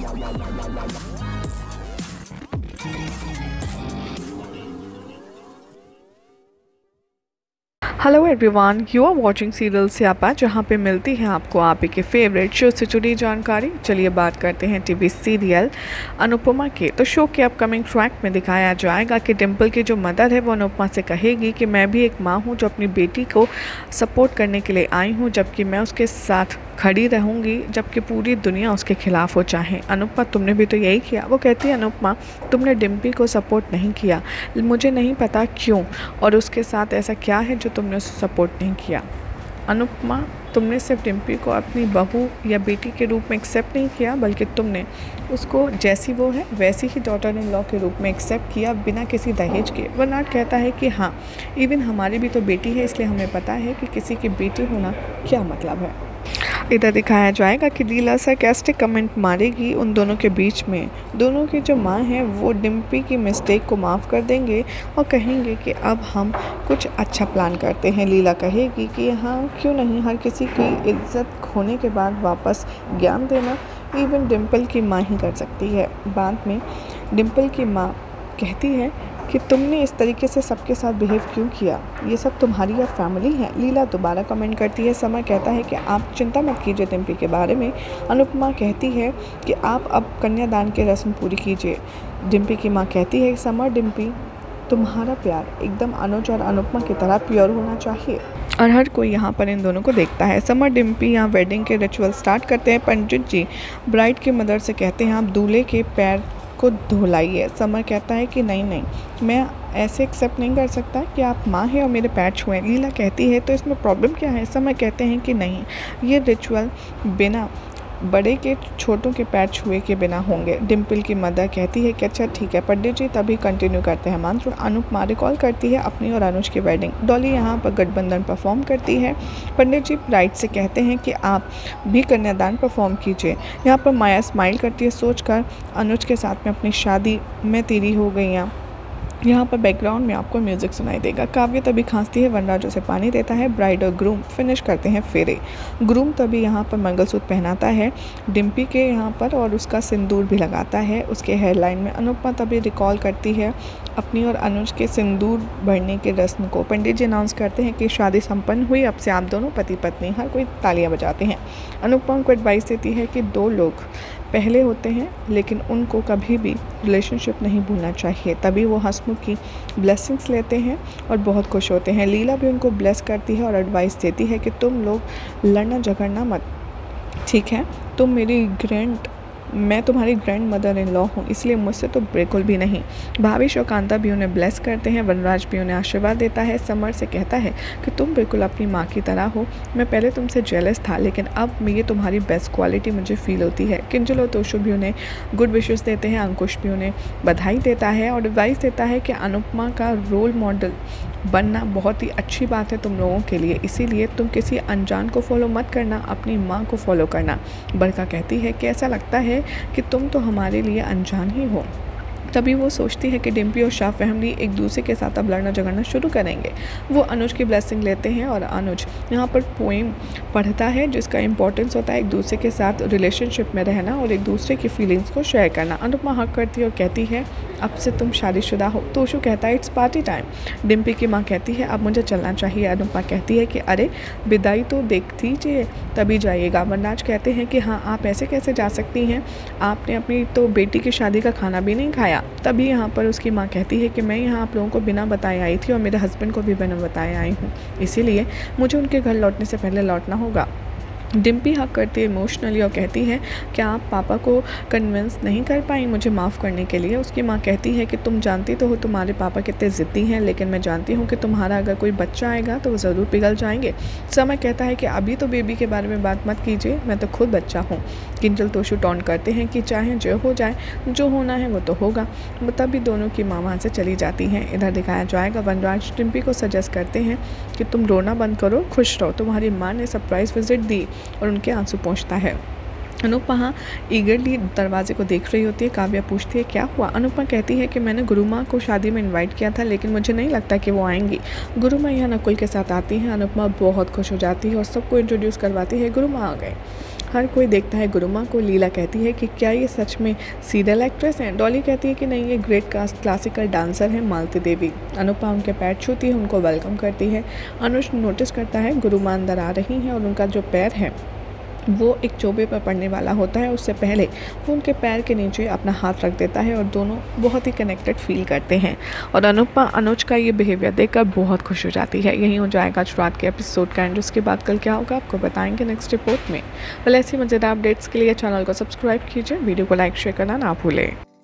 Hello everyone, you are watching serial Syapa, जहां पे मिलती है आपको आप ही के फेवरेट शो से जुड़ी जानकारी। चलिए बात करते हैं टीवी सीरियल अनुपमा के। तो शो के अपकमिंग ट्रैक में दिखाया जाएगा कि डिम्पल की जो मदर है वो अनुपमा से कहेगी कि मैं भी एक माँ हूँ जो अपनी बेटी को सपोर्ट करने के लिए आई हूँ, जबकि मैं उसके साथ खड़ी रहूँगी जबकि पूरी दुनिया उसके खिलाफ हो चाहे। अनुपमा, तुमने भी तो यही किया। वो कहती है, अनुपमा तुमने डिम्पी को सपोर्ट नहीं किया, मुझे नहीं पता क्यों, और उसके साथ ऐसा क्या है जो तुमने उसे सपोर्ट नहीं किया। अनुपमा, तुमने सिर्फ डिम्पी को अपनी बहू या बेटी के रूप में एक्सेप्ट नहीं किया, बल्कि तुमने उसको जैसी वो है वैसी ही डॉटर इन लॉ के रूप में एक्सेप्ट किया, बिना किसी दहेज के। वर्नाड कहता है कि हाँ, इवन हमारी भी तो बेटी है, इसलिए हमें पता है कि किसी की बेटी होना क्या मतलब है। इधर दिखाया जाएगा कि लीला सरकास्टिक कमेंट मारेगी उन दोनों के बीच में। दोनों की जो माँ है वो डिम्पी की मिस्टेक को माफ़ कर देंगे और कहेंगे कि अब हम कुछ अच्छा प्लान करते हैं। लीला कहेगी कि हाँ, क्यों नहीं, हर किसी की इज्जत खोने के बाद वापस ज्ञान देना इवन डिम्पल की माँ ही कर सकती है। बाद में डिम्पल की माँ कहती है कि तुमने इस तरीके से सबके साथ बिहेव क्यों किया, ये सब तुम्हारी या फैमिली है। लीला दोबारा कमेंट करती है। समर कहता है कि आप चिंता मत कीजिए डिम्पी के बारे में। अनुपमा कहती है कि आप अब कन्यादान की रस्म पूरी कीजिए। डिम्पी की माँ कहती है, समर डिम्पी, तुम्हारा प्यार एकदम अनुज और अनुपमा की तरह प्योर होना चाहिए, और हर कोई यहाँ पर इन दोनों को देखता है। समर डिम्पी यहाँ वेडिंग के रिचुअल स्टार्ट करते हैं। पंडित जी ब्राइड की मदर से कहते हैं, आप दूल्हे के पैर को धुलाइए। समर कहता है कि नहीं, मैं ऐसे एक्सेप्ट नहीं कर सकता कि आप माँ हैं और मेरे पैर छुएं। लीला कहती है, तो इसमें प्रॉब्लम क्या है। समर कहते हैं कि नहीं, ये रिचुअल बिना बड़े के छोटों के पैर छुए के बिना होंगे। डिम्पल की मदर कहती है कि अच्छा ठीक है। पंडित जी तभी कंटिन्यू करते हैं मंत्र। अनुपमा रिकॉल करती है अपनी और अनुज की वेडिंग। डॉली यहाँ पर गठबंधन परफॉर्म करती है। पंडित जी ब्राइड से कहते हैं कि आप भी कन्यादान परफॉर्म कीजिए। यहाँ पर माया स्माइल करती है सोचकर अनुज के साथ में अपनी शादी में तेरी हो गई। यहाँ पर बैकग्राउंड में आपको म्यूजिक सुनाई देगा। काव्य तभी खांसती है, वनराज उसे पानी देता है। ब्राइड और ग्रूम फिनिश करते हैं फेरे। ग्रूम तभी यहाँ पर मंगलसूत्र पहनाता है डिम्पी के यहाँ पर और उसका सिंदूर भी लगाता है उसके हेयरलाइन में। अनुपमा तभी रिकॉल करती है अपनी और अनुज के सिंदूर भरने के रस्म को। पंडित जी अनाउंस करते हैं कि शादी संपन्न हुई, अब से आप दोनों पति पत्नी। हर कोई तालियां बजाते हैं। अनुपमा को एडवाइस देती है कि दो लोग पहले होते हैं लेकिन उनको कभी भी रिलेशनशिप नहीं भूलना चाहिए। तभी वो हंसमुख की ब्लेसिंग्स लेते हैं और बहुत खुश होते हैं। लीला भी उनको ब्लेस करती है और एडवाइस देती है कि तुम लोग लड़ना झगड़ना मत, ठीक है। मैं तुम्हारी ग्रैंड मदर इन लॉ हूँ, इसलिए मुझसे तो बिल्कुल भी नहीं। भावेश और कांता भी उन्हें ब्लेस करते हैं। वनराज भी उन्हें आशीर्वाद देता है। समर से कहता है कि तुम बिल्कुल अपनी माँ की तरह हो। मैं पहले तुमसे जेलस था, लेकिन अब ये तुम्हारी बेस्ट क्वालिटी मुझे फील होती है। किंजल और तोशु भी उन्हें गुड विशेस देते हैं। अंकुश भी उन्हें बधाई देता है और एडवाइस देता है कि अनुपमा का रोल मॉडल बनना बहुत ही अच्छी बात है तुम लोगों के लिए, इसीलिए तुम किसी अनजान को फॉलो मत करना, अपनी माँ को फॉलो करना। बरका कहती है कि ऐसा लगता है कि तुम तो हमारे लिए अनजान ही हो। तभी वो सोचती है कि डिम्पी और शाह फैमिली एक दूसरे के साथ अब लड़ना झगड़ना शुरू करेंगे। वो अनुज की ब्लेसिंग लेते हैं और अनुज यहाँ पर पोएम पढ़ता है जिसका इंपॉर्टेंस होता है एक दूसरे के साथ रिलेशनशिप में रहना और एक दूसरे की फीलिंग्स को शेयर करना। अनुपमा हक करती है और कहती है, अब से तुम शादीशुदा हो। तोशु कहता है, इट्स पार्टी टाइम। डिम्पी की माँ कहती है, अब मुझे चलना चाहिए। अनुपमा कहती है कि अरे विदाई तो देख दीजिए तभी जाइएगा। वनराज कहते हैं कि हाँ, आप ऐसे कैसे जा सकती हैं, आपने अपनी तो बेटी की शादी का खाना भी नहीं खाया। तभी यहाँ पर उसकी माँ कहती है कि मैं यहाँ आप लोगों को बिना बताए आई थी और मेरे हस्बैंड को भी बिना बताए आई हूँ, इसीलिए मुझे उनके घर लौटने से पहले लौटना होगा। डिम्पी हक करती है इमोशनली और कहती है, क्या आप पापा को कन्विंस नहीं कर पाई मुझे माफ़ करने के लिए। उसकी माँ कहती है कि तुम जानती तो हो तुम्हारे पापा कितने ज़िद्दी हैं, लेकिन मैं जानती हूँ कि तुम्हारा अगर कोई बच्चा आएगा तो वो ज़रूर पिघल जाएंगे। समय कहता है कि अभी तो बेबी के बारे में बात मत कीजिए, मैं तो खुद बच्चा हूँ। किंजल तोशु टॉन्ट करते हैं कि चाहे जो हो जाए, जो होना है वो तो होगा। तभी दोनों की माँ वहाँ से चली जाती हैं। इधर दिखाया जाएगा वनराज डिम्पी को सजेस्ट करते हैं कि तुम रोना बंद करो, खुश रहो। तुम्हारी माँ ने सरप्राइज विजिट दी और उनके आंसू पहुँचता है। अनुपमा ईगरली दरवाजे को देख रही होती है। काव्या पूछती है, क्या हुआ। अनुपमा कहती है कि मैंने गुरुमा को शादी में इनवाइट किया था, लेकिन मुझे नहीं लगता कि वो आएंगी। गुरुमा यहाँ नकुल के साथ आती हैं। अनुपमा बहुत खुश हो जाती है और सबको इंट्रोड्यूस करवाती है, गुरुमा आ गए। हर कोई देखता है गुरुमा को। लीला कहती है कि क्या ये सच में सीरियल एक्ट्रेस हैं। डॉली कहती है कि नहीं, ये ग्रेट क्लासिकल डांसर हैं मालती देवी। अनुपमा उनके पैर छूती है, उनको वेलकम करती है। अनुज नोटिस करता है गुरुमा अंदर आ रही हैं और उनका जो पैर है वो एक चोबे पर पड़ने वाला होता है। उससे पहले वो उनके पैर के नीचे अपना हाथ रख देता है और दोनों बहुत ही कनेक्टेड फील करते हैं। और अनुपमा अनुज का ये बिहेवियर देखकर बहुत खुश हो जाती है। यही हो जाएगा आज रात के एपिसोड का एंड। उसके बाद कल क्या होगा आपको बताएंगे नेक्स्ट रिपोर्ट में। ऐसी मज़ेदार अपडेट्स के लिए चैनल को सब्सक्राइब कीजिए, वीडियो को लाइक शेयर करना ना भूलें।